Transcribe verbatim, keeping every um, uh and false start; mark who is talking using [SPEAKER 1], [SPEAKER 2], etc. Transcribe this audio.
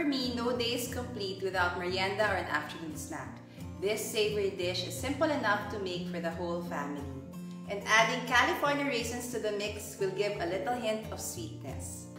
[SPEAKER 1] me, no day is complete without merienda or an afternoon snack. This savory dish is simple enough to make for the whole family. And adding California raisins to the mix will give a little hint of sweetness.